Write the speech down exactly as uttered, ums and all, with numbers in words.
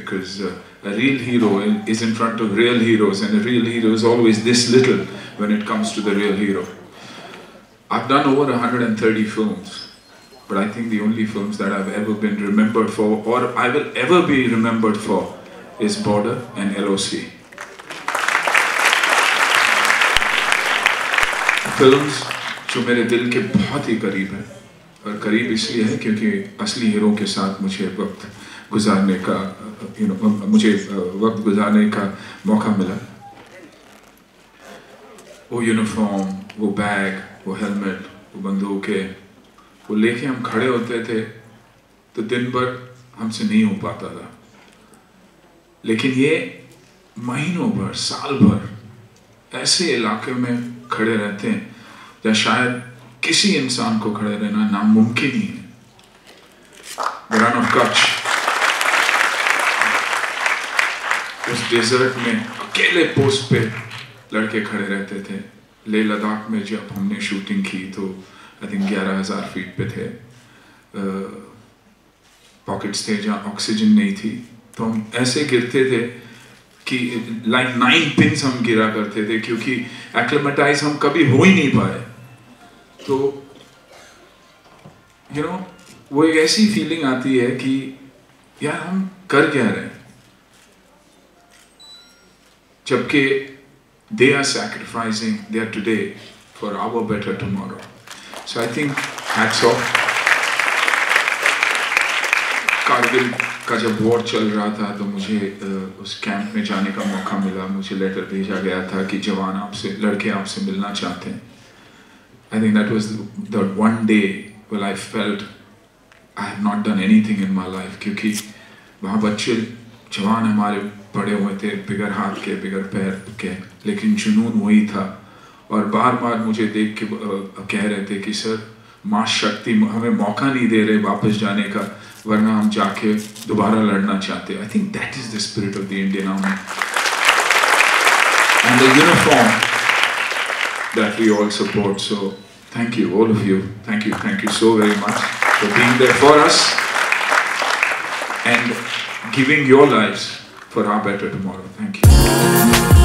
because uh, a real hero is in front of real heroes, and a real hero is always this little when it comes to the real hero. I've done over one hundred thirty films, but I think the only films that I've ever been remembered for, or I will ever be remembered for, is Border and L O C. Films जो मेरे दिल के बहुत ही करीब है, और करीब इसलिए है क्योंकि असली हीरो के साथ मुझे वक्त गुजारने का यू नो मुझे वक्त गुजारने का मौका मिला. वो यूनिफॉर्म, वो बैग, वो हेलमेट, वो बंदूकें, वो लेके हम खड़े होते थे तो दिन भर हमसे नहीं हो पाता था. लेकिन ये महीनों भर, साल भर ऐसे इलाके में खड़े रहते हैं या शायद किसी इंसान को खड़े रहना नामुमकिन ही है. The Run of Kutch, उस डेजर्ट में अकेले पोस्ट पे लड़के खड़े रहते थे. लेह लद्दाख में जब हमने शूटिंग की तो आई थिंक ग्यारह हजार फीट पे थे. पॉकेट्स थे जहाँ ऑक्सीजन नहीं थी, तो हम ऐसे गिरते थे कि लाइक नाइन पिंस हम गिरा करते थे, क्योंकि एक्लेमेटाइज हम कभी हो ही नहीं पाए. तो यू नो वो एक ऐसी फीलिंग आती है कि यार हम कर क्या रहे हैं, जबकि they are sacrificing their today for our better tomorrow. So I think hats off. Kargil का जब वॉर चल रहा था तो मुझे उस कैंप में जाने का मौका मिला. मुझे लेटर भेजा गया था कि जवान आपसे, लड़के आपसे मिलना चाहते हैं. I think that was the one day when I felt I have not done anything in my life, क्योंकि वहाँ बच्चे जवान हमारे पड़े हुए थे, बिगर हाथ के, बिगर पैर के, लेकिन जुनून वही था. और बार बार मुझे देख के कह रहे थे कि सर माँ शक्ति हमें मौका नहीं दे रहे वापस जाने का, वरना हम जाके दोबारा लड़ना चाहते. I think that is the spirit of the Indian army and the uniform that we all support. So thank you, all of you. Thank you, thank you so very much for being there for us and giving your lives for our better tomorrow. Thank you.